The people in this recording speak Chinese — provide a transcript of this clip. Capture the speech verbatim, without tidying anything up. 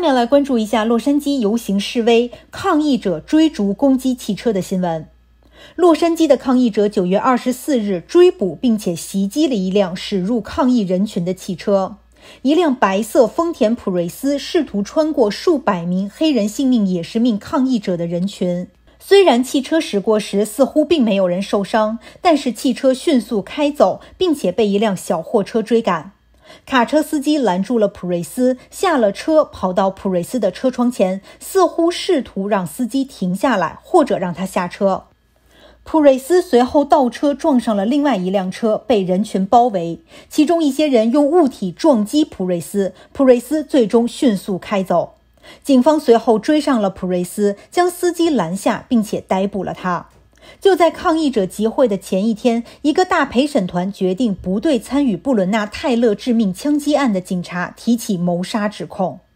面来关注一下洛杉矶游行示威，抗议者追逐攻击汽车的新闻。洛杉矶的抗议者九月二十四日追捕并且袭击了一辆驶入抗议人群的汽车。一辆白色丰田普锐斯试图穿过数百名黑人性命也是命抗议者的人群。虽然汽车驶过时似乎并没有人受伤，但是汽车迅速开走，并且被一辆小货车追赶。卡车司机拦住了普锐斯，下了车，跑到普锐斯的车窗前，似乎试图让司机停下来，或者让他下车。普锐斯随后倒车撞上了另外一辆车，被人群包围，其中一些人用物体撞击普锐斯，普锐斯最终迅速开走。警方随后追上了普锐斯，将司机拦下，并且逮捕了他。就在抗议者集会的前一天，一个大陪审团决定不对参与布伦纳·泰勒致命枪击案的警察提起谋杀指控。